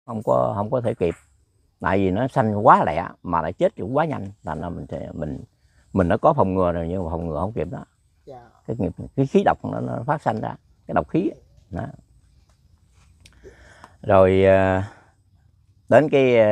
không có thể kịp, tại vì nó sanh quá lẹ mà lại chết cũng quá nhanh, thành ra mình đã có phòng ngừa rồi nhưng mà phòng ngừa không kịp đó. Cái khí độc nó phát sanh ra, cái độc khí đó. Rồi đến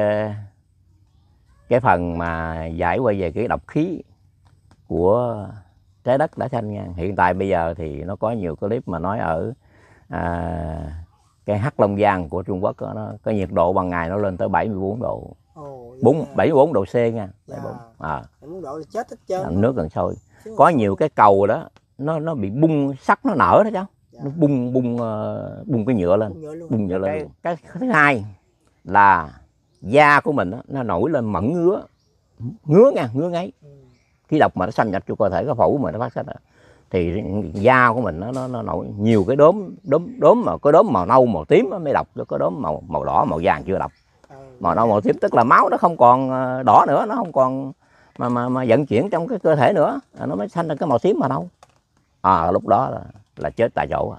cái phần mà giải qua về cái độc khí của trái đất đã sanh nha. Hiện tại bây giờ thì nó có nhiều clip mà nói ở cái Hắc Long Giang của Trung Quốc đó, nó cái nhiệt độ ban ngày nó lên tới 74 độ. 74 độ C nha. 74 độ là chết hết trơn. Nước gần sôi. Có nhiều cái cầu đó nó bị bung sắt nó nở đó cháu. Nó bung cái nhựa lên, bung nhựa lên. Cái thứ hai là da của mình đó, nó nổi lên mẩn ngứa ngáy. Khí độc mà nó xâm nhập vô cơ thể, cái phổi mà nó phát sinh thì da của mình nó nổi nhiều cái đốm mà có đốm màu nâu màu tím mới độc, có đốm màu đỏ màu vàng chưa độc. Màu nâu màu tím tức là máu nó không còn đỏ nữa, nó không còn mà vận chuyển trong cái cơ thể nữa, nó mới sanh ra cái màu tím màu nâu. Lúc đó là chết tại chỗ.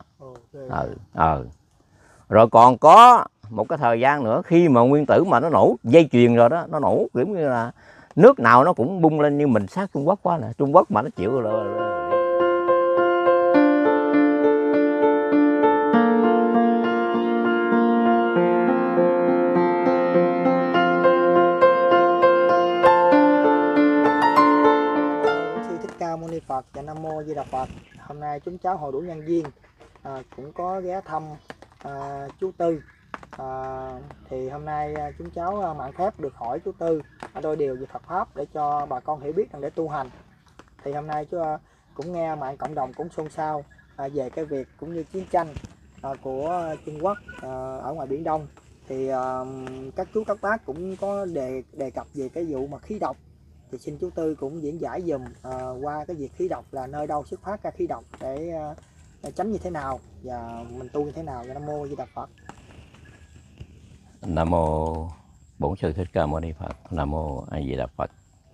Rồi còn có một cái thời gian nữa khi mà nguyên tử mà nó nổ dây chuyền rồi đó, nó nổ kiểu như là nước nào nó cũng bung lên, như mình sát Trung Quốc quá nè. Trung Quốc mà nó chịu Sư Thích Ca Mâu Ni Phật và Nam Mô Di Đà Phật. Hôm nay chúng cháu Hội Đủ Nhân Duyên cũng có ghé thăm chú Tư. Thì hôm nay chúng cháu mạng phép được hỏi chú Tư đôi điều về Phật pháp để cho bà con hiểu biết để tu hành. Thì hôm nay chú cũng nghe mạng cộng đồng cũng xôn xao về cái việc cũng như chiến tranh của Trung Quốc ở ngoài Biển Đông. Thì các chú các bác cũng có đề cập về cái vụ mà khí độc. Thì xin chú Tư cũng diễn giải dùm qua cái việc khí độc là nơi đâu xuất phát ra khí độc để tránh như thế nào và mình tu như thế nào. Nam Mô Di Đà Phật. Nam Mô Bổn Sư Thích Ca Mâu Ni Phật. Nam Mô A Di Đà Phật.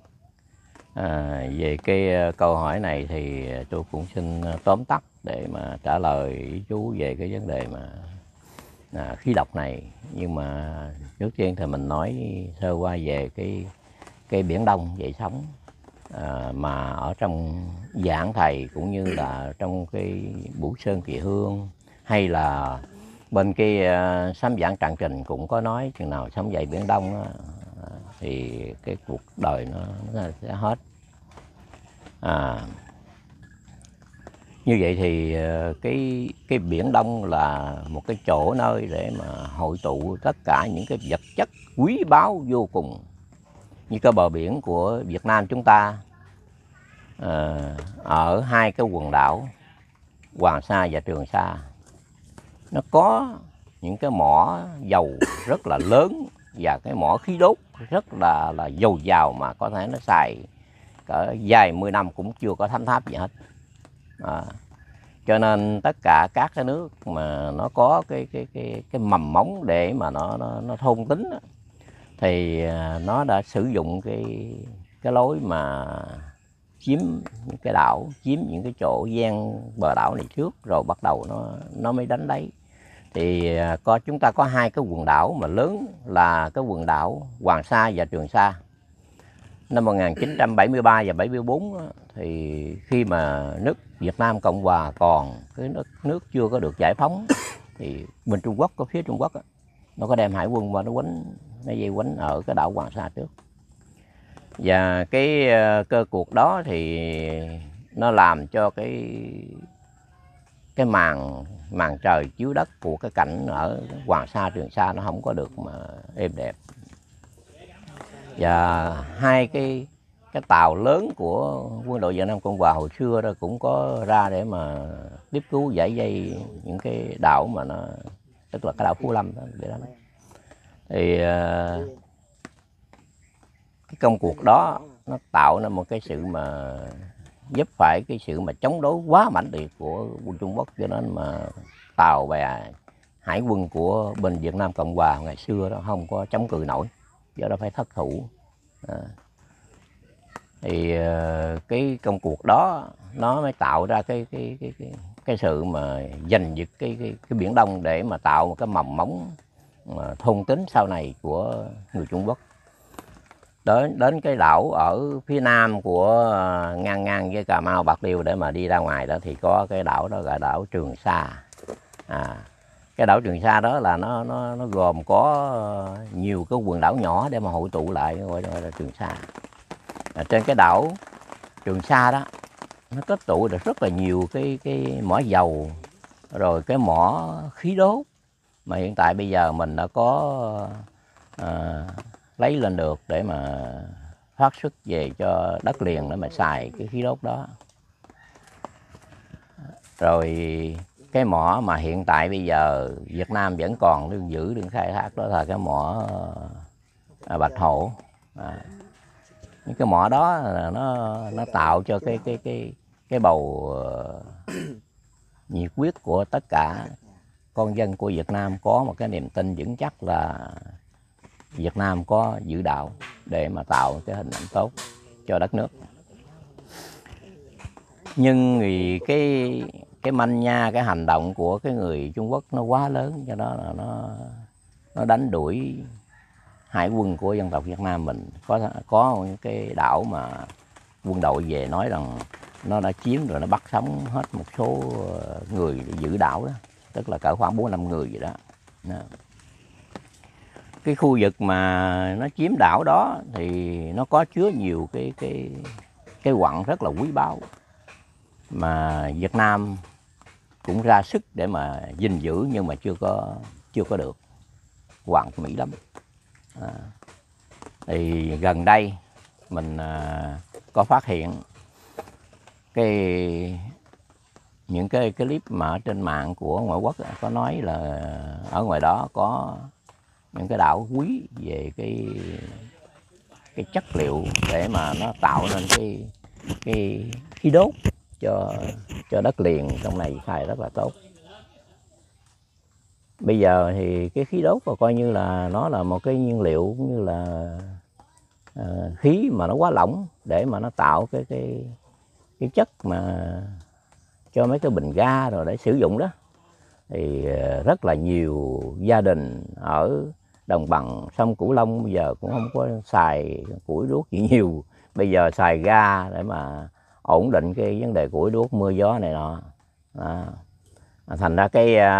Về cái câu hỏi này thì tôi cũng xin tóm tắt để mà trả lời ý chú về cái vấn đề mà khí độc này. Nhưng mà trước tiên thì mình nói sơ qua về cái Biển Đông dậy sóng mà ở trong giảng thầy cũng như là trong cái Bửu Sơn Kỳ Hương hay là bên cái sám giảng Trạng Trình cũng có nói chừng nào sống dậy Biển Đông đó, thì cái cuộc đời nó sẽ hết. Như vậy thì cái Biển Đông là một cái chỗ nơi để mà hội tụ tất cả những cái vật chất quý báu vô cùng, như cái bờ biển của Việt Nam chúng ta ở hai cái quần đảo Hoàng Sa và Trường Sa, nó có những cái mỏ dầu rất là lớn và cái mỏ khí đốt rất là dồi dào mà có thể nó xài cỡ vài 10 năm cũng chưa có thấm tháp gì hết. Cho nên tất cả các cái nước mà nó có cái mầm móng để mà nó thôn tính đó, thì nó đã sử dụng cái lối mà chiếm những cái đảo, chiếm những cái chỗ gian bờ đảo này trước rồi bắt đầu nó mới đánh lấy. Thì chúng ta có hai cái quần đảo mà lớn là cái quần đảo Hoàng Sa và Trường Sa. Năm 1973 và 74 thì khi mà nước Việt Nam Cộng Hòa còn cái nước chưa có được giải phóng thì bên Trung Quốc, có phía Trung Quốc nó có đem hải quân và nó dây quánh ở cái đảo Hoàng Sa trước. Và cái cơ cuộc đó thì nó làm cho cái màn trời chiếu đất của cái cảnh ở Hoàng Sa Trường Sa nó không có được mà êm đẹp. Và hai cái tàu lớn của quân đội Việt Nam Cộng Hòa hồi xưa đó cũng có ra để mà tiếp cứu giải dây những cái đảo mà nó tức là cái đảo Phú Lâm đó để đánh. Thì cái công cuộc đó nó tạo ra một cái sự mà giúp phải cái sự mà chống đối quá mãnh liệt của quân Trung Quốc, cho nên mà tàu bè hải quân của bên Việt Nam Cộng Hòa ngày xưa đó không có chống cự nổi, do đó phải thất thủ. Thì cái công cuộc đó nó mới tạo ra cái sự mà giành giật cái Biển Đông để mà tạo một cái mầm móng thôn tính sau này của người Trung Quốc. Đến cái đảo ở phía nam của ngang ngang với Cà Mau, Bạc Liêu để mà đi ra ngoài đó thì có cái đảo đó gọi đảo Trường Sa. Cái đảo Trường Sa đó là nó gồm có nhiều cái quần đảo nhỏ để mà hội tụ lại, gọi là Trường Sa. Trên cái đảo Trường Sa đó nó kết tụ được rất là nhiều cái mỏ dầu, rồi cái mỏ khí đốt mà hiện tại bây giờ mình đã có lấy lên được để mà phát xuất về cho đất liền để mà xài cái khí đốt đó. Rồi cái mỏ mà hiện tại bây giờ Việt Nam vẫn còn đương giữ, đương khai thác đó là cái mỏ Bạch Hổ. Những cái mỏ đó là nó tạo cho cái bầu nhiệt huyết của tất cả con dân của Việt Nam có một cái niềm tin vững chắc là Việt Nam có giữ đạo để mà tạo cái hình ảnh tốt cho đất nước. Nhưng vì cái manh nha, cái hành động của cái người Trung Quốc nó quá lớn, cho đó là nó đánh đuổi hải quân của dân tộc Việt Nam mình. Có những cái đảo mà quân đội về nói rằng nó đã chiếm rồi, nó bắt sống hết một số người giữ đảo đó, tức là cỡ khoảng 4-5 người vậy đó. Cái khu vực mà nó chiếm đảo đó thì nó có chứa nhiều cái quặng rất là quý báu mà Việt Nam cũng ra sức để mà gìn giữ, nhưng mà chưa có được. Quặng Mỹ lắm. Thì gần đây mình có phát hiện những cái clip mà ở trên mạng của ngoại quốc có nói là ở ngoài đó có những cái đảo quý về cái chất liệu để mà nó tạo nên cái khí đốt cho đất liền trong này xài rất là tốt. Bây giờ thì cái khí đốt coi như là nó là một cái nhiên liệu cũng như là khí mà nó quá lỏng để mà nó tạo cái chất mà cho mấy cái bình ga rồi để sử dụng đó. Thì rất là nhiều gia đình ở đồng bằng sông Cửu Long bây giờ cũng không có xài củi đuốc gì nhiều, bây giờ xài ga để mà ổn định cái vấn đề củi đuốc mưa gió này nọ. Thành ra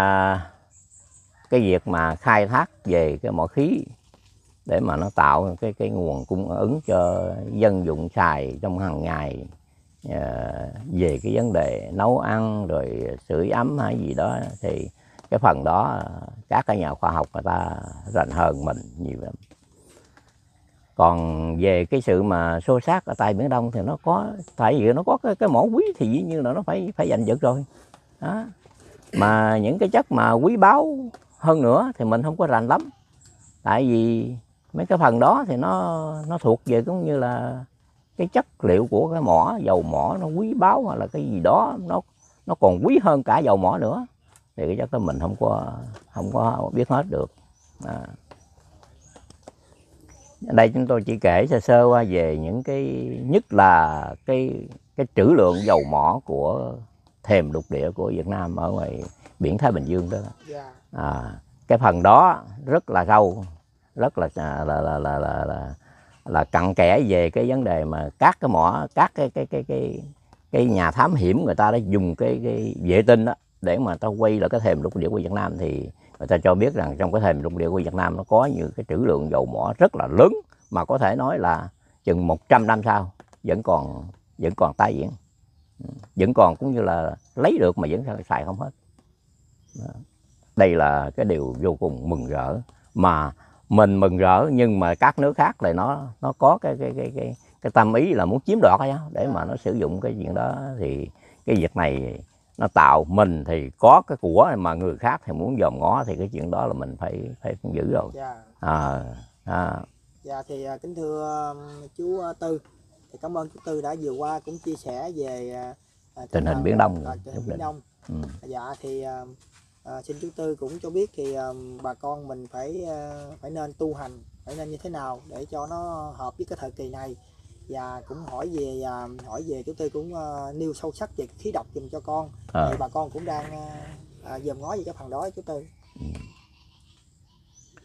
cái việc mà khai thác về cái mỏ khí để mà nó tạo cái nguồn cung ứng cho dân dụng xài trong hàng ngày, về cái vấn đề nấu ăn rồi sưởi ấm hay gì đó, thì cái phần đó các cái nhà khoa học người ta rành hơn mình nhiều lắm. Còn về cái sự mà xô xát ở tại Biển Đông thì nó có, tại vì nó có cái mỏ quý thì dĩ nhiên là nó phải giành giật rồi đó. Mà những cái chất mà quý báu hơn nữa thì mình không có rành lắm, tại vì mấy cái phần đó thì nó thuộc về cũng như là cái chất liệu của cái mỏ, dầu mỏ nó quý báu hoặc là cái gì đó nó còn quý hơn cả dầu mỏ nữa, thì cái chất đó mình không có biết hết được. Ở đây chúng tôi chỉ kể sơ sơ qua về những cái, nhất là cái trữ lượng dầu mỏ của thềm lục địa của Việt Nam ở ngoài biển Thái Bình Dương đó. Cái phần đó rất là sâu, rất là cặn kẽ về cái vấn đề mà các cái mỏ, các cái nhà thám hiểm người ta đã dùng cái vệ tinh đó để mà ta quay lại cái thềm lục địa của Việt Nam, thì người ta cho biết rằng trong cái thềm lục địa của Việt Nam nó có nhiều cái trữ lượng dầu mỏ rất là lớn, mà có thể nói là chừng 100 năm sau vẫn còn tái diễn, vẫn còn cũng như là lấy được mà vẫn xài không hết. Đây là cái điều vô cùng mừng rỡ, mà mình mừng rỡ nhưng mà các nước khác thì nó có cái tâm ý là muốn chiếm đoạt ấy, để mà nó sử dụng cái chuyện đó. Thì cái việc này nó tạo mình thì có cái của, mà người khác thì muốn dòm ngó, thì cái chuyện đó là mình phải giữ rồi. Dạ thì kính thưa chú Tư, thì cảm ơn chú Tư đã vừa qua cũng chia sẻ về tình hình Biển Đông. Biển Đông. Dạ thì xin chú Tư cũng cho biết thì bà con mình phải nên tu hành, phải nên như thế nào để cho nó hợp với cái thời kỳ này. Và cũng hỏi về chú Tư cũng nêu sâu sắc về khí độc dùm cho con. Thì bà con cũng đang dòm ngó về cái phần đó chú Tư.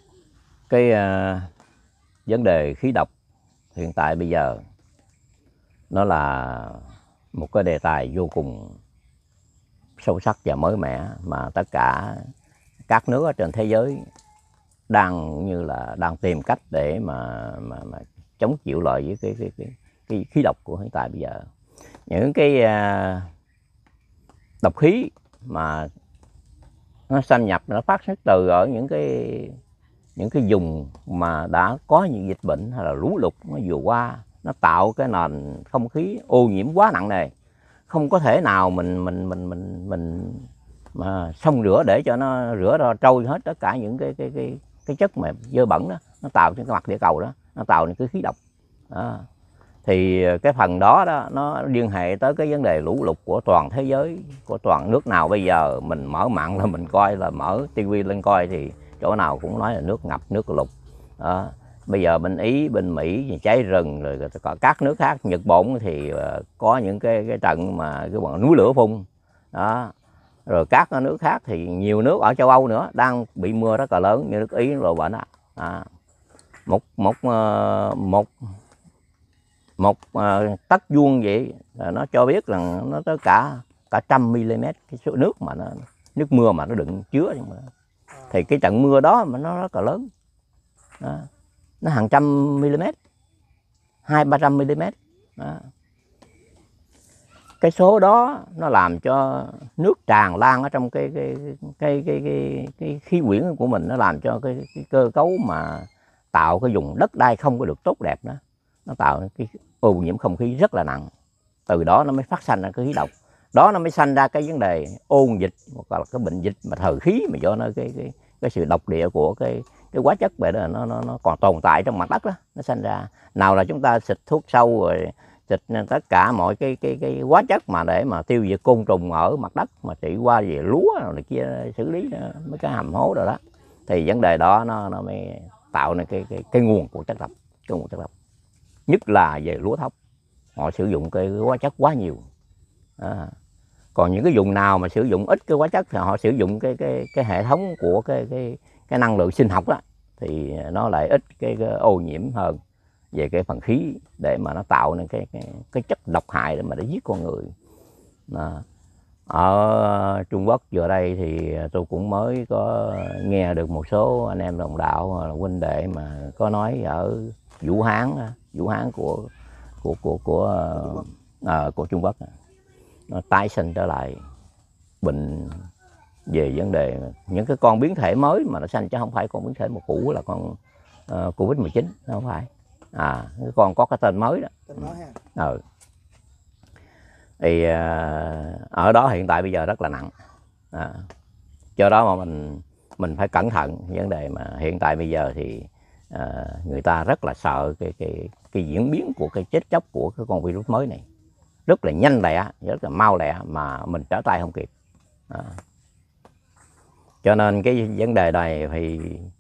cái vấn đề khí độc hiện tại bây giờ nó là một cái đề tài vô cùng sâu sắc và mới mẻ, mà tất cả các nước ở trên thế giới đang tìm cách để mà chống chịu lại với cái khí độc của hiện tại bây giờ. Những cái độc khí mà nó xâm nhập, nó phát xuất từ ở những cái vùng mà đã có những dịch bệnh hay là lũ lụt nó vừa qua, nó tạo cái nền không khí ô nhiễm quá nặng nề, không có thể nào mình mà xông rửa để cho nó rửa ra trôi hết tất cả những cái chất mà dơ bẩn đó, nó tạo trên cái mặt địa cầu đó, nó tạo những cái khí độc đó. Thì cái phần đó nó liên hệ tới cái vấn đề lũ lụt của toàn thế giới, của toàn nước nào. Bây giờ mình mở mạng là mình coi, là mở tivi lên coi thì chỗ nào cũng nói là nước ngập, nước lụt đó. Bây giờ bên Ý, bên Mỹ thì cháy rừng, rồi các nước khác, Nhật Bản thì có những cái trận mà cái bọn núi lửa phun đó. Rồi các nước khác thì nhiều nước ở châu Âu nữa đang bị mưa rất là lớn, như nước Ý rồi bệnh đó. Một tấc vuông vậy nó cho biết rằng nó tới cả 100 mm cái số nước mà nước mưa mà nó đựng chứa. Thì cái trận mưa đó mà nó rất là lớn đó. Nó hàng trăm mm, 200-300 mm đó. Cái số đó nó làm cho nước tràn lan ở trong cái khí quyển của mình, nó làm cho cái cơ cấu mà tạo cái vùng đất đai không có được tốt đẹp đó, nó tạo cái ô nhiễm không khí rất là nặng. Từ đó nó mới phát sinh ra cái khí độc đó, nó mới sanh ra cái vấn đề ôn dịch, hoặc là cái bệnh dịch mà thời khí, mà do nó cái sự độc địa của cái hóa chất vậy đó, nó còn tồn tại trong mặt đất đó, nó sanh ra. Nào là chúng ta xịt thuốc sâu, rồi xịt tất cả mọi cái hóa chất mà để mà tiêu diệt côn trùng ở mặt đất, mà trị qua về lúa rồi này kia, xử lý mấy cái hầm hố rồi đó, thì vấn đề đó nó mới tạo nên cái nguồn của chất độc, cái nguồn chất độc. Nhất là về lúa thóc, họ sử dụng cái hóa chất quá nhiều. Còn những cái vùng nào mà sử dụng ít cái hóa chất thì họ sử dụng cái hệ thống của cái năng lượng sinh học đó, thì nó lại ít cái ô nhiễm hơn về cái phần khí, để mà nó tạo nên cái chất độc hại để mà giết con người đó. Ở Trung Quốc giờ đây thì tôi cũng mới có nghe được một số anh em đồng đạo huynh đệ mà có nói ở Vũ Hán của Trung Quốc, nó tái sinh trở lại bệnh về vấn đề những cái con biến thể mới mà nó sanh, chứ không phải con biến thể một cũ là con Covid-19, không phải. Cái con có cái tên mới đó. Thì ở đó hiện tại bây giờ rất là nặng. Do đó mà mình phải cẩn thận vấn đề mà hiện tại bây giờ thì người ta rất là sợ cái diễn biến của cái chết chóc của cái con virus mới này, rất là nhanh lẹ, rất là mau lẹ, mà mình trở tay không kịp. Cho nên cái vấn đề này thì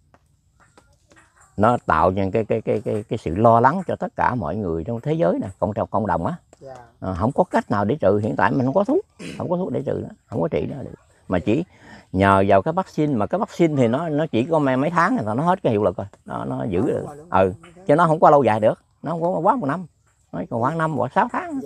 nó tạo nên cái sự lo lắng cho tất cả mọi người trong thế giới này, cộng đồng á. Không có cách nào để trừ, hiện tại mình không có thuốc để trừ nữa, không có trị nữa được, mà chỉ nhờ vào cái vaccine. Mà cái vaccine thì nó chỉ có mấy tháng là nó hết cái hiệu lực rồi, nó giữ được. Chứ nó không có lâu dài được, nó không có quá 1 năm, nó còn khoảng 5 hoặc 6 tháng.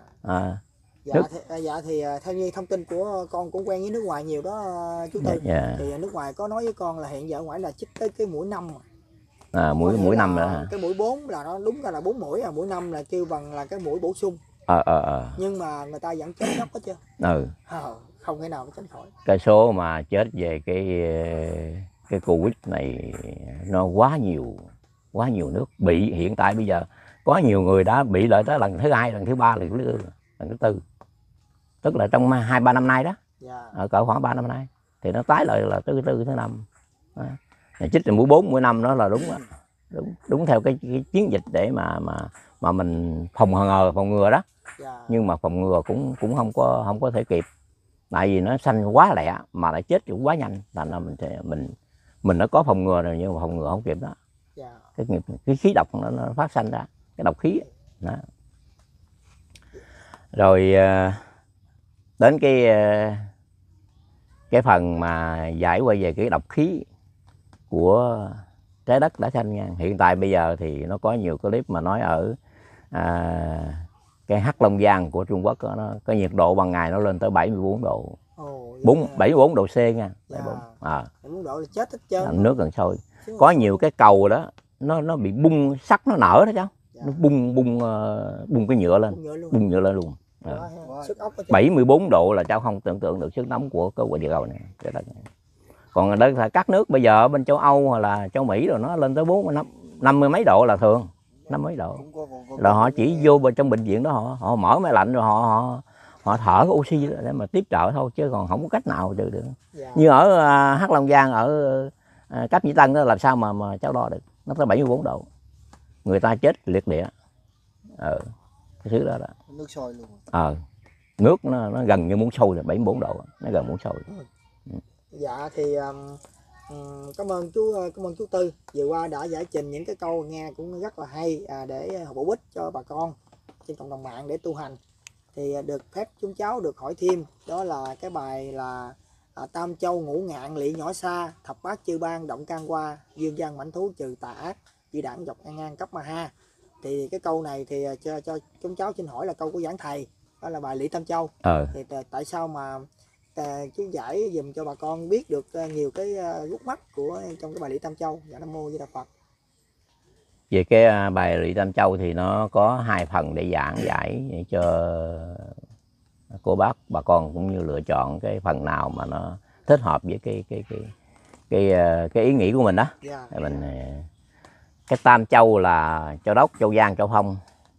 Dạ thì theo như thông tin của con cũng quen với nước ngoài nhiều đó chú Tư. Thì nước ngoài có nói với con là hiện giờ ở ngoài là chích tới cái mũi 5 mũi 5 nữa. Cái mũi 4 là nó đúng ra là 4 mũi, mũi 5 là kêu bằng là cái mũi bổ sung. Nhưng mà người ta vẫn chết chóc hết chưa? Không thể nào tránh khỏi. Cái số mà chết về cái Covid này nó quá nhiều nước bị. Hiện tại bây giờ có nhiều người đã bị lại tới lần thứ 2, lần thứ 3, lần thứ 4, tức là trong 2-3 năm nay đó. Ở cỡ khoảng 3 năm nay thì nó tái lại là thứ 4, thứ 5. Chích mũi 4, mũi 5 đó là đúng theo cái chiến dịch để mà mình phòng ngừa đó. Nhưng mà phòng ngừa cũng không có thể kịp, tại vì nó sanh quá lẹ mà lại chết cũng quá nhanh, thành ra mình nó có phòng ngừa rồi nhưng mà phòng ngừa không kịp đó. Cái khí độc nó phát sanh ra, cái độc khí đó. Rồi đến cái phần mà giải qua về cái độc khí của trái đất đã xanh nha. Hiện tại bây giờ thì nó có nhiều clip mà nói ở cái Hắc Long Giang của Trung Quốc đó, nó có nhiệt độ ban ngày nó lên tới 74 độ. 74 độ C nha. 74 độ là chết hết trơn. Nước gần sôi. Có nhiều cái cầu đó nó bị bung sắt nó nở đó cháu. Nó bung cái nhựa lên. Bung nhựa lên luôn. 74 độ là cháu không tưởng tượng được sức nóng của cái quả địa cầu này. Còn ở đây các nước bây giờ bên châu Âu hoặc là châu Mỹ rồi nó lên tới 50 mấy độ là thường. 50 mấy độ. Rồi họ chỉ vô trong bệnh viện đó họ mở máy lạnh rồi họ thở oxy để mà tiếp trợ thôi, chứ còn không có cách nào được. Như ở Hắc Long Giang ở Cáp Nhĩ Tân đó, làm sao mà cháu đo được, nó tới 74 độ, người ta chết liệt địa. Cái thứ đó. Nước sôi luôn. Nước nó gần như muốn sôi rồi, 74 độ, nó gần muốn sôi. Dạ thì cảm ơn chú Tư vừa qua đã giải trình những cái câu nghe cũng rất là hay để bổ ích cho bà con trên cộng đồng mạng để tu hành. Thì được phép chúng cháu được hỏi thêm, đó là cái bài là Tam Châu ngũ ngạn lỵ nhỏ xa, thập bát chư bang động can qua, dương gian mãnh thú trừ tà ác, di đảng dọc ngang cấp ma ha. Thì cái câu này thì cho chúng cháu xin hỏi là câu của giảng thầy, đó là bài Lỵ Tam Châu. Thì tại sao mà chú giải dùm cho bà con biết được nhiều cái gút mắt của trong cái bài Lỵ Tam Châu. Dạ Nam Mô Di Đà Phật. Về cái bài Lỵ Tam Châu thì nó có 2 phần để giảng giải cho cô bác bà con, cũng như lựa chọn cái phần nào mà nó thích hợp với cái ý nghĩ của mình đó. Cái Tam Châu là Châu Đốc, Châu Giang, Châu Phong.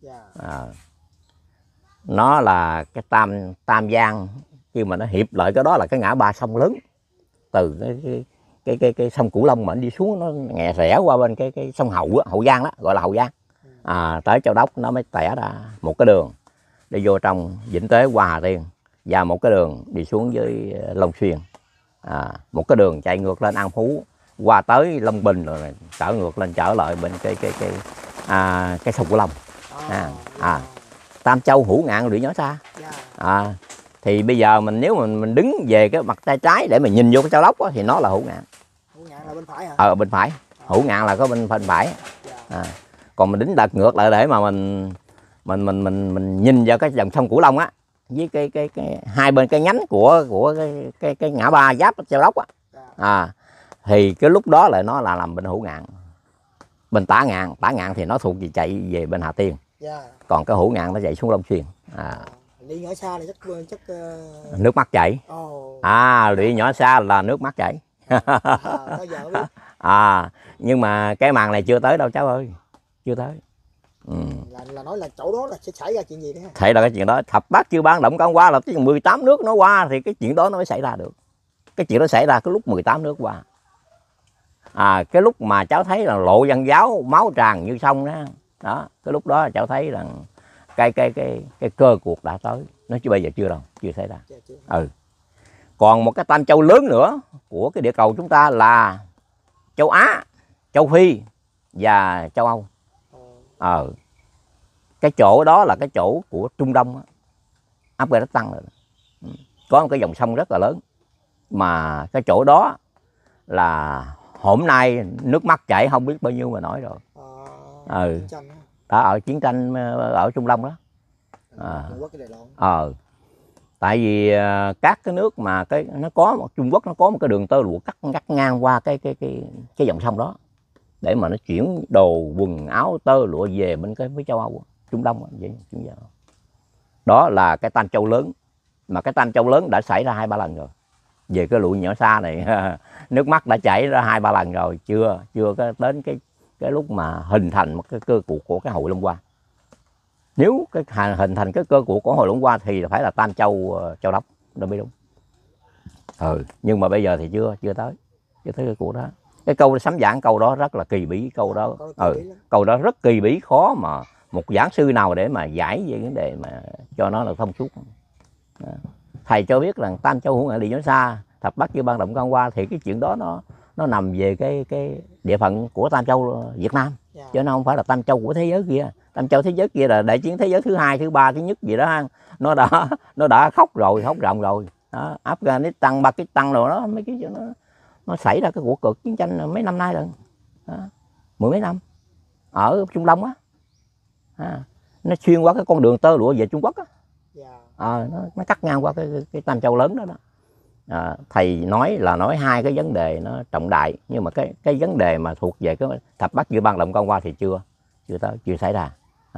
Nó là cái Tam Giang, khi mà nó hiệp lại cái đó là cái ngã ba sông lớn, từ cái sông Cửu Long mà nó đi xuống, nó nghè rẽ qua bên cái sông Hậu Giang đó, gọi là Hậu Giang. Tới Châu Đốc nó mới tẻ ra một cái đường đi vô trong Vĩnh Tế qua Hà Tiên, và một cái đường đi xuống dưới Long Xuyên, một cái đường chạy ngược lên An Phú qua tới Long Bình, rồi trở ngược lên trở lại bên cái sông Cửu Long. Tam Châu hữu ngạn lỵ nhỏ xa. Thì bây giờ nếu mình đứng về cái mặt tay trái để mình nhìn vô cái Châu Đốc đó, thì nó là hữu ngạn. Hữu ngạn là bên phải hả? Bên phải. Hữu ngạn là có bên phải. Còn mình đứng đặt ngược lại để mà mình nhìn vào cái dòng sông Cửu Long á, với cái hai bên cái nhánh của cái ngã ba giáp Châu Đốc á, thì cái lúc đó lại nó là làm bên hữu ngạn. Bên tả ngạn thì nó thuộc về chạy về bên Hà Tiên. Còn cái hữu ngạn nó chạy xuống Long Xuyên. Lỵ nhỏ xa là chắc nước mắt chảy. Lỵ nhỏ xa là nước mắt chảy. Nhưng mà cái màn này chưa tới đâu cháu ơi, chưa tới. Là nói là chỗ đó là sẽ xảy ra chuyện gì đấy? Xảy ra cái chuyện đó, thập bát chư bang động can qua là 18 nước nó qua thì cái chuyện đó nó mới xảy ra được. Cái chuyện đó xảy ra cái lúc 18 nước qua. Cái lúc mà cháu thấy là Lộ Văn Giáo máu tràn như sông đó, cái lúc đó cháu thấy rằng cái cơ cuộc đã tới. Nó chứ bây giờ chưa đâu, chưa xảy ra. Còn một cái Tam Châu lớn nữa của cái địa cầu chúng ta là châu Á, châu Phi và châu Âu. Cái chỗ đó là cái chỗ của Trung Đông, Afghanistan rồi. Có một cái dòng sông rất là lớn, mà cái chỗ đó là hôm nay nước mắt chảy không biết bao nhiêu mà nói rồi. Đã ở chiến tranh ở Trung Đông đó. Tại vì các cái nước mà nó có Trung Quốc, nó có một cái đường tơ lụa cắt ngang qua cái dòng sông đó, để mà nó chuyển đồ quần áo tơ lụa về bên với châu Âu, Trung Đông vậy. Đó là cái Tam Châu lớn, mà cái Tam Châu lớn đã xảy ra 2-3 lần rồi. Về cái lụi nhỏ xa này nước mắt đã chảy ra 2-3 lần rồi, chưa đến cái lúc mà hình thành một cái cơ cuộc của cái Hội Long Hoa. Nếu cái hình thành cái cơ cuộc của Hội Long Hoa thì phải là Tam Châu Châu Đốc nó mới đúng. Nhưng mà bây giờ thì chưa tới cái cuộc đó. Cái câu sấm giảng câu đó rất là kỳ bí, câu đó rất kỳ bí, khó mà một giảng sư nào để mà giải về vấn đề mà cho nó là thông suốt. Thầy cho biết rằng Tam Châu hữu ngạn lỵ nhỏ xa, thập bát chư bang động can qua, thì cái chuyện đó nó nằm về cái địa phận của Tam Châu Việt Nam, chứ nó không phải là Tam Châu của thế giới kia. Tam Châu thế giới kia là đại chiến thế giới thứ 2, thứ 3, thứ nhất gì đó, nó đã khóc ròng rồi. Afghanistan, Pakistan rồi đó, mấy cái chuyện nó xảy ra cái cuộc chiến tranh mấy năm nay rồi. đó, 10 mấy năm ở Trung Đông á, nó xuyên qua cái con đường tơ lụa về Trung Quốc á. Nó cắt ngang qua cái Tam Châu lớn đó. Thầy nói hai cái vấn đề nó trọng đại, nhưng mà cái vấn đề mà thuộc về cái thập bát Chư Bang Động Công Qua thì chưa xảy ra.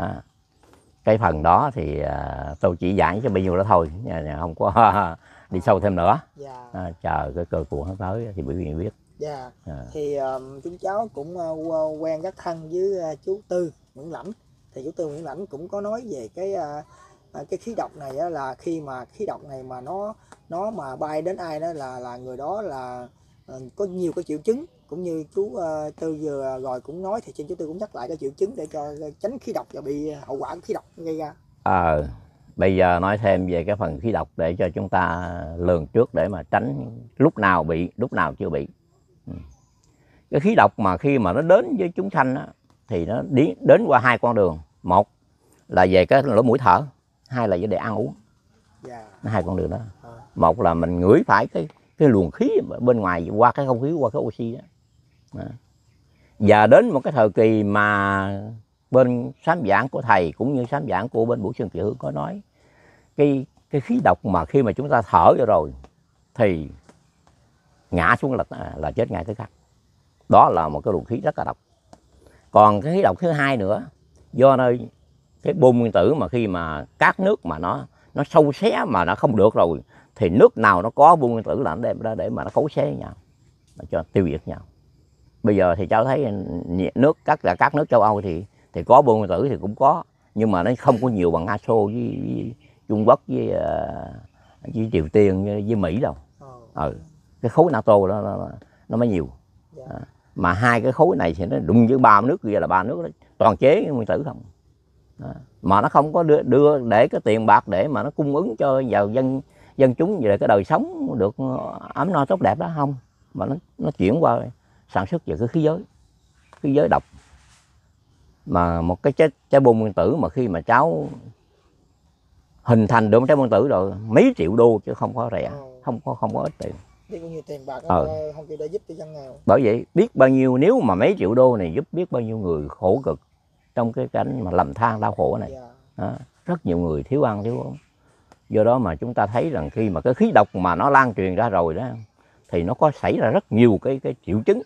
Cái phần đó thì tôi chỉ giảng cho bao nhiêu đó thôi, không có đi sâu thêm nữa. Chờ cái cơ cuộc nó tới thì quý vị biết. Thì chúng cháu cũng quen rất thân với chú Tư Nguyễn Lãnh. Thì chú Tư Nguyễn Lãnh cũng có nói về cái khí độc này á, là khi mà khí độc này mà nó mà bay đến ai đó là người đó là có nhiều cái triệu chứng, cũng như chú Tư vừa rồi cũng nói, thì xin chú Tư cũng nhắc lại cái triệu chứng để cho tránh khí độc và bị hậu quả của khí độc gây ra. Bây giờ nói thêm về cái phần khí độc để cho chúng ta lường trước để mà tránh lúc nào bị, lúc nào chưa bị. Cái khí độc mà khi mà nó đến với chúng sanh á, thì nó đến qua hai con đường. Một là về cái lỗ mũi thở, hai là vấn đề ăn uống. Hai con đường đó. Một là mình ngửi phải cái luồng khí bên ngoài qua cái không khí, qua cái oxy đó. Và đến một cái thời kỳ mà bên sám giảng của thầy cũng như sám giảng của bên Bửu Sơn Kỳ Hương có nói cái khí độc mà khi mà chúng ta thở vô rồi thì ngã xuống là chết ngay tức khắc. Đó là một cái luồng khí rất là độc. Còn cái khí độc thứ hai nữa, do nơi cái bom nguyên tử mà khi mà các nước mà nó sâu xé mà nó không được rồi, thì nước nào nó có bom nguyên tử là nó đem ra để mà nó cấu xé nhau, cho tiêu diệt nhau. Bây giờ thì cháu thấy nước các nước châu Âu thì có bom nguyên tử thì cũng có, nhưng mà nó không có nhiều bằng Nga Xô với Trung Quốc với Triều Tiên với Mỹ đâu. Cái khối NATO đó nó mới nhiều. Mà hai cái khối này thì nó đụng với ba nước kia là ba nước đó toàn chế nguyên tử không. Mà nó không có đưa để cái tiền bạc để mà nó cung ứng cho vào dân chúng về cái đời sống được ấm no tốt đẹp đó không, mà nó chuyển qua sản xuất về cái khí giới độc. Mà một cái trái bom nguyên tử mà khi mà cháu hình thành được trái bom nguyên tử rồi mấy triệu đô chứ không có rẻ, không có ít tiền. Biết bao nhiêu tiền bạc không chỉ để giúp cho dân nghèo. Bởi vậy biết bao nhiêu, nếu mà mấy triệu đô này giúp biết bao nhiêu người khổ cực trong cái cảnh mà lầm than đau khổ này. Rất nhiều người thiếu ăn thiếu uống. Do đó mà chúng ta thấy rằng khi mà cái khí độc mà nó lan truyền ra rồi đó thì nó có xảy ra rất nhiều cái triệu chứng.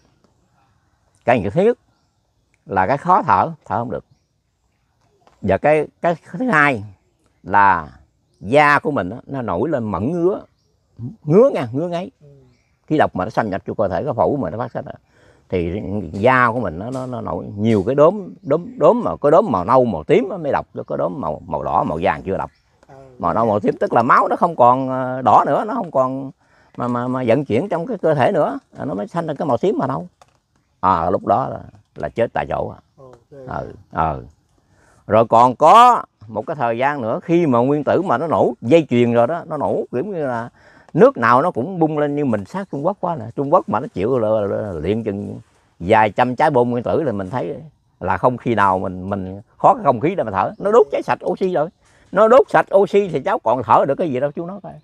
Cái thứ nhất là cái khó thở không được. Và cái thứ hai là da của mình nó nổi lên mẩn ngứa ngáy. Khí độc mà nó xâm nhập vô cơ thể, cái phổi mà nó phát sinh thì da của mình nó nổi nhiều cái đốm mà có đốm màu nâu màu tím mới độc, có đốm màu đỏ màu vàng chưa độc. Màu nâu màu tím tức là máu nó không còn đỏ nữa, nó không còn mà vận chuyển trong cái cơ thể nữa, nó mới sinh ra cái màu tím màu nâu. Lúc đó là chết tại chỗ. Rồi còn có một cái thời gian nữa khi mà nguyên tử mà nó nổ dây chuyền rồi đó, nó nổ kiểu như là nước nào nó cũng bung lên, như mình sát Trung Quốc quá nè. Trung Quốc mà nó chịu là luyện chừng vài trăm trái bom nguyên tử là mình thấy là không khi nào mình khó cái không khí để mà thở. Nó đốt cháy sạch oxy rồi, nó đốt sạch oxy thì cháu còn thở được cái gì đâu chú nói coi.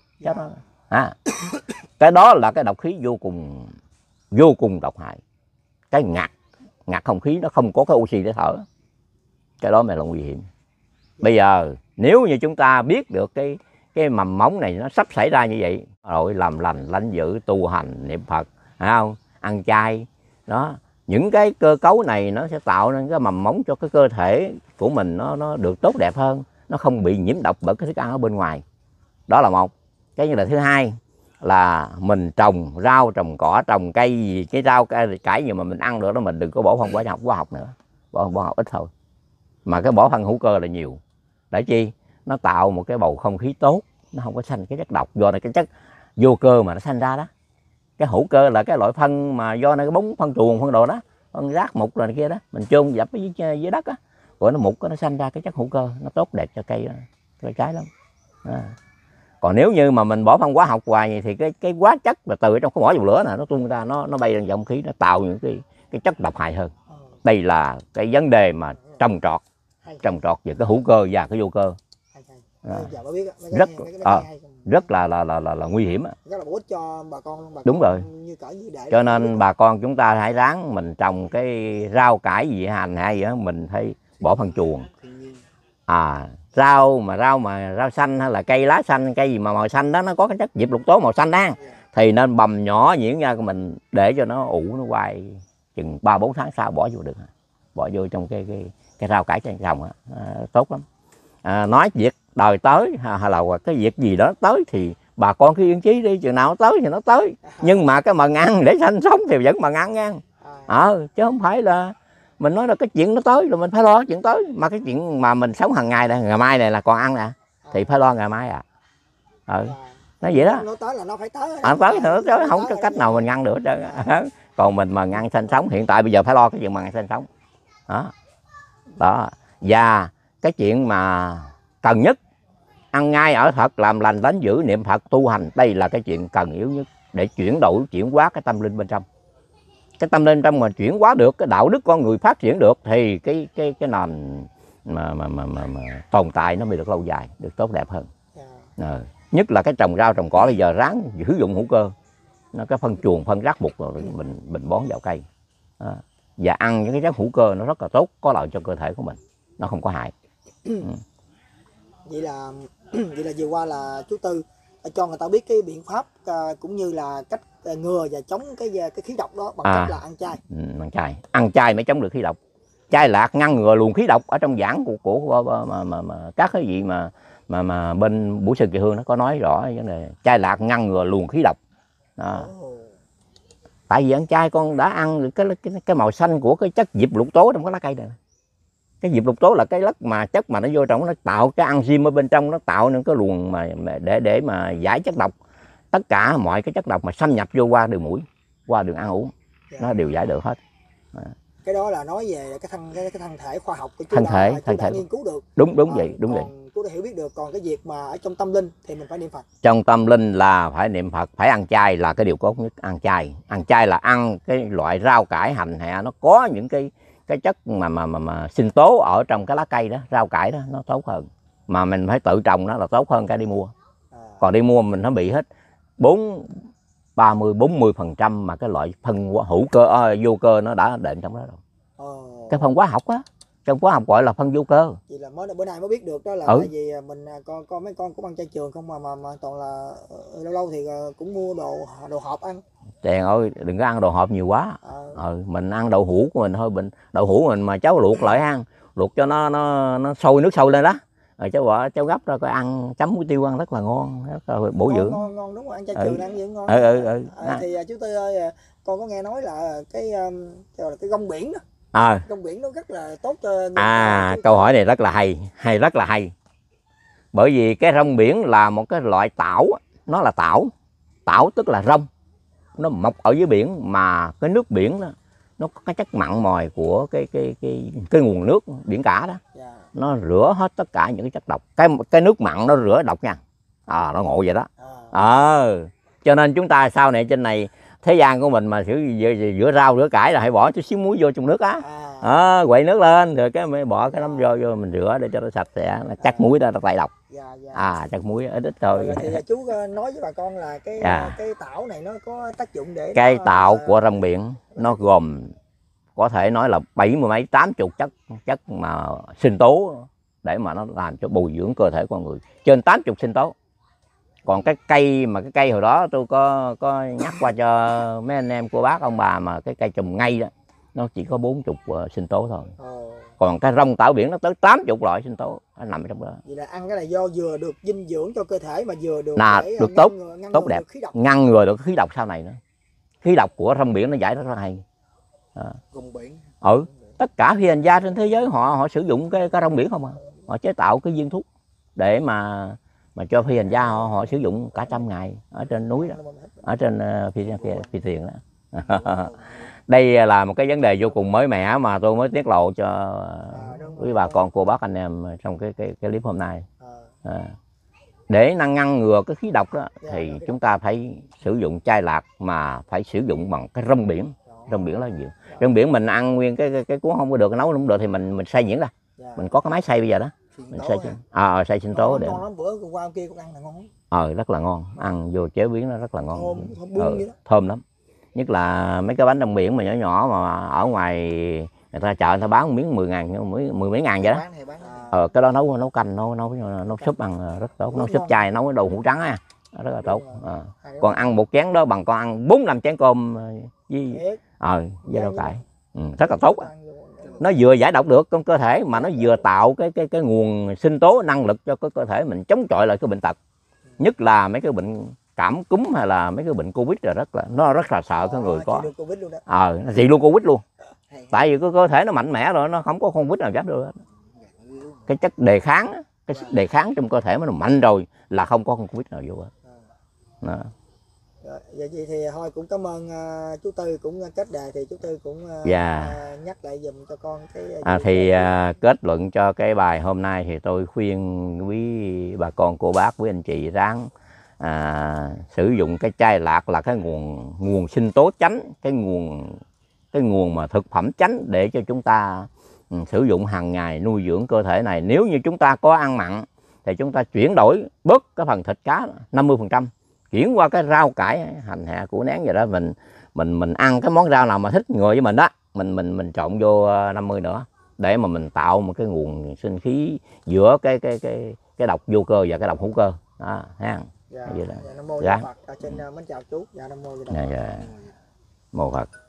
Cái đó là cái độc khí vô cùng độc hại. Cái ngạt không khí, nó không có cái oxy để thở, cái đó mới là nguy hiểm. Bây giờ nếu như chúng ta biết được cái mầm mống này nó sắp xảy ra như vậy rồi, làm lành lãnh dữ, tu hành niệm Phật, phải không, ăn chay đó, những cái cơ cấu này nó sẽ tạo nên cái mầm mống cho cái cơ thể của mình nó được tốt đẹp hơn, nó không bị nhiễm độc bởi cái thức ăn ở bên ngoài. Đó là một. Cái như là thứ hai là mình trồng rau, trồng cỏ, trồng cây gì, cái rau cải gì mà mình ăn được đó, mình đừng có bỏ phân hóa học nữa, bỏ học ít thôi, mà cái bỏ phân hữu cơ là nhiều. Để chi? Nó tạo một cái bầu không khí tốt, nó không có sanh cái chất độc do này cái chất vô cơ mà nó sanh ra đó. Cái hữu cơ là cái loại phân mà do này cái bóng phân chuồng phân đồ đó, phân rác mục rồi này kia đó, mình chôn dập dưới đất á, rồi nó mục nó sanh ra cái chất hữu cơ, nó tốt đẹp cho cây trái lắm. Còn nếu như mà mình bỏ phân hóa học hoài thì cái hóa chất mà từ trong cái mỏ dầu lửa này nó tung ra, nó bay ra dòng khí, nó tạo những cái chất độc hại hơn. Đây là cái vấn đề mà trồng trọt về cái hữu cơ và cái vô cơ. Dạ, biết rất rất là nguy hiểm. Rất là bổ ích cho bà con Đúng rồi. như cỡ như để cho nên bà con chúng ta hãy ráng mình trồng cái rau cải gì hành hay gì đó mình phải bỏ phân chuồng. Rau xanh hay là cây lá xanh, cây gì mà màu xanh đó, nó có cái chất diệp lục tố màu xanh đó, thì nên bầm nhỏ nhuyễn ra của mình để cho nó ủ, nó quay chừng 3-4 tháng sau bỏ vô được, bỏ vô trong cái rau cải trên trồng đó, tốt lắm. Nói việc đời tới hay là cái việc gì đó tới thì bà con cứ yên chí đi, chừng nào nó tới thì nó tới, nhưng mà cái mần ăn để sanh sống thì vẫn mần ăn nha. Chứ không phải là mình nói là cái chuyện nó tới rồi mình phải lo chuyện tới, mà cái chuyện mà mình sống hàng ngày này, ngày mai này là còn ăn nè, thì phải lo ngày mai nó vậy đó. Nó tới là nó phải tới. Tới thì nó tới, không có cách nào mình ngăn được hết trơn. Còn mình mà ngăn sinh sống, hiện tại bây giờ phải lo cái chuyện mà ngăn sinh sống đó. Và cái chuyện mà cần nhất, ăn ngay ở Phật, làm lành đánh giữ, niệm Phật tu hành, đây là cái chuyện cần yếu nhất để chuyển hóa cái tâm linh bên trong. Cái tâm linh trong mà chuyển hóa được, cái đạo đức con người phát triển được thì cái nền mà tồn tại nó mới được lâu dài, được tốt đẹp hơn. Nhất là cái trồng rau trồng cỏ bây giờ ráng sử dụng hữu cơ, nó cái phân chuồng phân rác mục rồi mình bón vào cây. Và ăn những cái rác hữu cơ nó rất là tốt, có lợi cho cơ thể của mình, nó không có hại. Vậy là vừa qua là chú Tư cho người ta biết cái biện pháp cũng như là cách ngừa và chống cái khí độc đó bằng cách là ăn chay. Ăn chay mới chống được khí độc. Chay lạc ngăn ngừa luồng khí độc. Ở trong giảng của các cái vị mà bên Bủi Sơn Kỳ Hương nó có nói rõ vấn đề chay lạc ngăn ngừa luồng khí độc. Tại vì ăn chay con đã ăn cái màu xanh của cái chất diệp lục tố trong cái lá cây này. Cái diệp lục tố là cái chất mà nó vô trong, nó tạo cái enzyme ở bên trong, nó tạo nên cái luồng mà để mà giải chất độc. Tất cả mọi cái chất độc mà xâm nhập vô qua đường mũi, qua đường ăn uống, nó đều giải được hết. Cái đó là nói về cái thân thể khoa học của chú đã nghiên cứu được. Đúng vậy. Chú đã hiểu biết được. Còn cái việc mà ở trong tâm linh thì mình phải niệm Phật. Trong tâm linh là phải niệm Phật, phải ăn chay là cái điều cốt nhất. Ăn chay là ăn cái loại rau cải hành hạ, nó có những cái chất mà sinh tố ở trong cái lá cây đó, rau cải đó nó tốt hơn. Mà mình phải tự trồng nó là tốt hơn cả đi mua. Còn đi mua mình nó bị hết 30-40% mà cái loại phân hữu cơ vô cơ nó đã đệm trong đó rồi. Cái phân hóa học á, trong hóa học gọi là phân vô cơ. Vậy là bữa nay mới biết được đó là tại vì mình con mấy con cũng ăn chay trường không mà toàn là lâu lâu thì cũng mua đồ hộp ăn. Chàng ơi, đừng có ăn đồ hộp nhiều quá. Mình ăn đậu hũ của mình thôi, đậu hũ mình mà cháu luộc lại ăn, luộc cho nó sôi, nước sôi lên đó. Rồi cháu gấp ra coi ăn chấm muối tiêu ăn rất là ngon, rất là bổ dưỡng. Ngon đúng rồi, ăn chay trường ăn gì ngon. Thì chú Tư ơi, con có nghe nói là cái rong biển đó. Rong biển nó rất là tốt cho câu hỏi này rất là hay. Bởi vì cái rong biển là một cái loại tảo, nó là tảo tức là rong. Nó mọc ở dưới biển, mà cái nước biển đó nó có cái chất mặn mòi của cái nguồn nước biển cả đó. Nó rửa hết tất cả những cái chất độc. Cái nước mặn nó rửa độc nha. Nó ngộ vậy đó. Cho nên chúng ta sau này trên này thế gian của mình mà rửa rau rửa cải là hãy bỏ chút xíu muối vô trong nước á. Quậy nước lên rồi cái mới bỏ cái nấm vô mình rửa để cho nó sạch sẽ, nó chắc muối đó, nó tẩy độc. Chắc muối ít thôi. Thì chú nói với bà con là cái tảo này nó có tác dụng để cái tảo của rong biển nó gồm có thể nói là 70 mấy 80 chất mà sinh tố để mà nó làm cho bồi dưỡng cơ thể con người, trên 80 sinh tố. Còn cái cây hồi đó tôi có nhắc qua cho mấy anh em cô bác ông bà, mà cái cây trùm ngay đó nó chỉ có 40 sinh tố thôi. Còn cái rong tảo biển nó tới 80 loại sinh tố nó nằm trong đó. Vậy là ăn cái này do vừa được dinh dưỡng cho cơ thể mà vừa được được tốt đẹp, ngăn ngừa được khí độc sau này nữa. Khí độc của rong biển nó giải rất là hay. Tất cả phi hành gia trên thế giới họ sử dụng cái rong biển không à. Họ chế tạo cái viên thuốc để mà cho phi hành gia họ sử dụng cả 100 ngày ở trên núi đó, ở trên phi thuyền đó. Đây là một cái vấn đề vô cùng mới mẻ mà tôi mới tiết lộ cho quý bà con cô bác anh em trong cái clip hôm nay. Để ngăn ngừa cái khí độc đó thì chúng ta phải sử dụng chai lạc, mà phải sử dụng bằng cái rong biển. Rong biển là gì? Rong biển mình ăn nguyên cái cuốn không có được, nấu không được thì mình xay nhuyễn ra. Mình có cái máy xay bây giờ đó, Sinh xay tố sinh ha. xay sinh tố để Ngon lắm, bữa qua hôm kia cũng ăn là ngon lắm. rất là ngon, ăn vô chế biến nó rất là ngon. Thơm bún vậy đó. Thơm lắm, nhất là mấy cái bánh trong biển mà nhỏ nhỏ mà ở ngoài người ta chợ người ta bán một miếng 10.000, mười mấy ngàn vậy đó. Cái đó nấu canh, nấu súp ăn rất tốt, nấu súp chay, nấu cái đồ hũ trắng á rất là tốt. Còn ăn một chén đó bằng con ăn 4-5 chén cơm với rau cải, rất là tốt. Nó vừa giải độc được trong cơ thể mà nó vừa tạo cái nguồn sinh tố năng lực cho cái cơ thể mình chống chọi lại cái bệnh tật, nhất là mấy cái bệnh cảm cúm hay là mấy cái bệnh Covid rồi nó rất là sợ cái người có. Nó trị luôn Covid luôn. Tại vì cái cơ thể nó mạnh mẽ rồi, nó không có Covid nào chết được. Cái chất đề kháng, cái sức đề kháng trong cơ thể nó mạnh rồi là không có con Covid nào vô hết. Vậy thì thôi cũng cảm ơn chú Tư, cũng kết đề thì chú Tư cũng nhắc lại dùm cho con cái kết luận cho cái bài hôm nay thì tôi khuyên quý bà con cô bác, quý anh chị ráng sử dụng cái chai lạc là cái nguồn sinh tố chánh, cái nguồn mà thực phẩm chánh để cho chúng ta sử dụng hàng ngày nuôi dưỡng cơ thể này. Nếu như chúng ta có ăn mặn thì chúng ta chuyển đổi bớt cái phần thịt cá 50%, chuyển qua cái rau cải, hành hạ, củ nén vậy đó. Mình ăn cái món rau nào mà thích người với mình đó, mình trộn vô 50 nữa để mà mình tạo một cái nguồn sinh khí giữa cái độc vô cơ và cái độc hữu cơ đó ha. Nam mô Phật. Trên mến chào chú. Nam mô. Mô Phật.